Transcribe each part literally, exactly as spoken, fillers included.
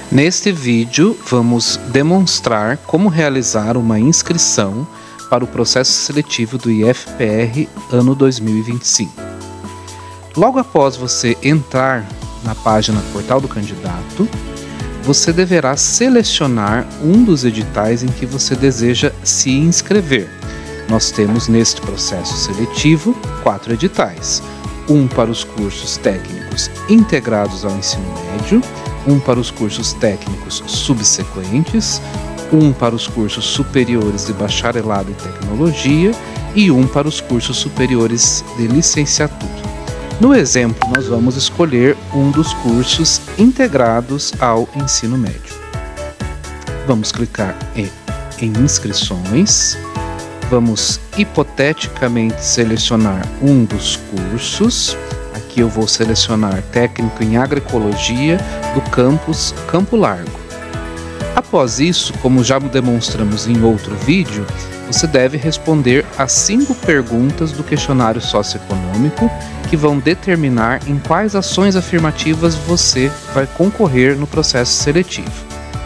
Neste vídeo, vamos demonstrar como realizar uma inscrição para o processo seletivo do I F P R ano dois mil e vinte e cinco. Logo após você entrar na página Portal do Candidato, você deverá selecionar um dos editais em que você deseja se inscrever. Nós temos neste processo seletivo quatro editais. Um para os cursos técnicos integrados ao ensino médio, um para os cursos técnicos subsequentes, um para os cursos superiores de bacharelado em tecnologia e um para os cursos superiores de licenciatura. No exemplo, nós vamos escolher um dos cursos integrados ao ensino médio. Vamos clicar em, em inscrições. Vamos hipoteticamente selecionar um dos cursos. Aqui eu vou selecionar técnico em agroecologia do campus Campo Largo. Após isso, como já demonstramos em outro vídeo, você deve responder as cinco perguntas do questionário socioeconômico que vão determinar em quais ações afirmativas você vai concorrer no processo seletivo.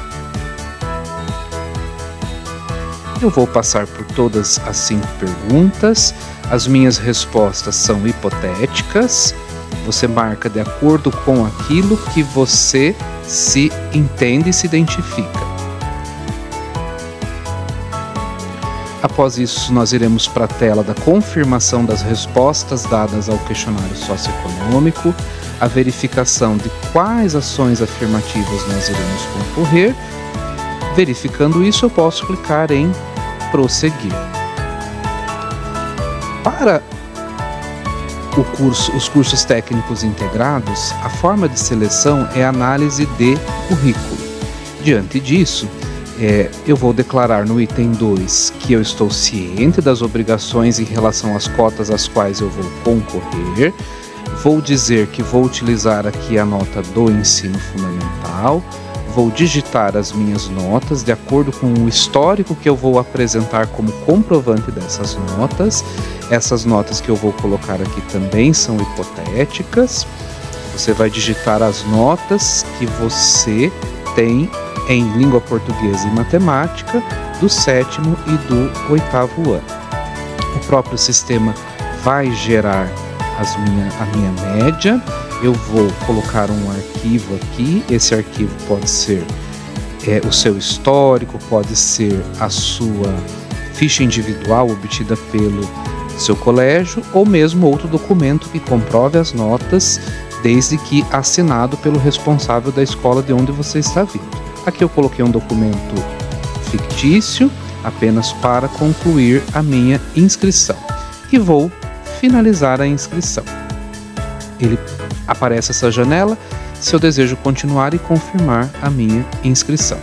Eu vou passar por todas as cinco perguntas. As minhas respostas são hipotéticas. Você marca de acordo com aquilo que você se entende e se identifica. Após isso, nós iremos para a tela da confirmação das respostas dadas ao questionário socioeconômico, a verificação de quais ações afirmativas nós iremos concorrer. Verificando isso, eu posso clicar em prosseguir. Para o curso, os cursos técnicos integrados, a forma de seleção é análise de currículo. Diante disso, é, eu vou declarar no item dois que eu estou ciente das obrigações em relação às cotas às quais eu vou concorrer. Vou dizer que vou utilizar aqui a nota do ensino fundamental. Vou digitar as minhas notas de acordo com o histórico que eu vou apresentar como comprovante dessas notas. Essas notas que eu vou colocar aqui também são hipotéticas. Você vai digitar as notas que você tem em língua portuguesa e matemática do sétimo e do oitavo ano. O próprio sistema vai gerar as minha, a minha média. Eu vou colocar um arquivo aqui. Esse arquivo pode ser é, o seu histórico, pode ser a sua ficha individual obtida pelo seu colégio ou mesmo outro documento que comprove as notas, desde que assinado pelo responsável da escola de onde você está vindo. Aqui eu coloquei um documento fictício apenas para concluir a minha inscrição e vou finalizar a inscrição. Ele aparece essa janela se eu desejo continuar e confirmar a minha inscrição.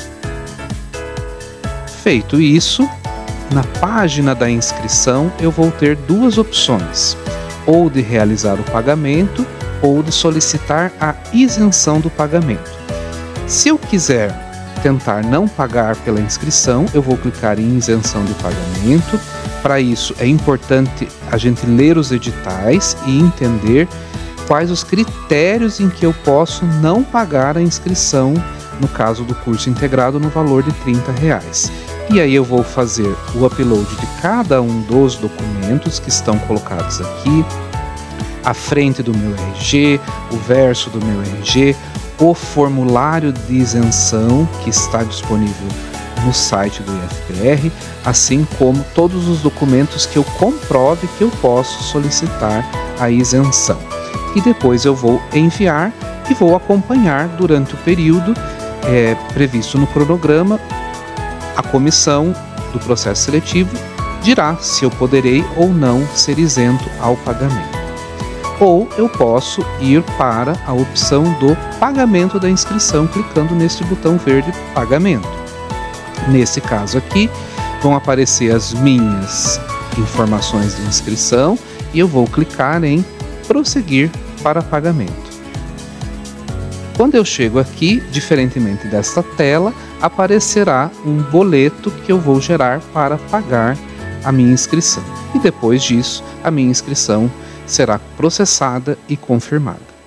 Feito isso, na página da inscrição eu vou ter duas opções, ou de realizar o pagamento ou de solicitar a isenção do pagamento. Se eu quiser tentar não pagar pela inscrição, eu vou clicar em isenção de pagamento. Para isso é importante a gente ler os editais e entender quais os critérios em que eu posso não pagar a inscrição no caso do curso integrado no valor de trinta reais. E aí eu vou fazer o upload de cada um dos documentos que estão colocados aqui, a frente do meu R G, o verso do meu R G, o formulário de isenção que está disponível no site do I F P R, assim como todos os documentos que eu comprove que eu posso solicitar a isenção. E depois eu vou enviar e vou acompanhar durante o período é, previsto no cronograma. A comissão do processo seletivo dirá se eu poderei ou não ser isento ao pagamento. Ou eu posso ir para a opção do pagamento da inscrição, clicando neste botão verde pagamento. Nesse caso aqui, vão aparecer as minhas informações de inscrição e eu vou clicar em prosseguir para pagamento. Quando eu chego aqui, diferentemente desta tela, aparecerá um boleto que eu vou gerar para pagar a minha inscrição. E depois disso, a minha inscrição será processada e confirmada.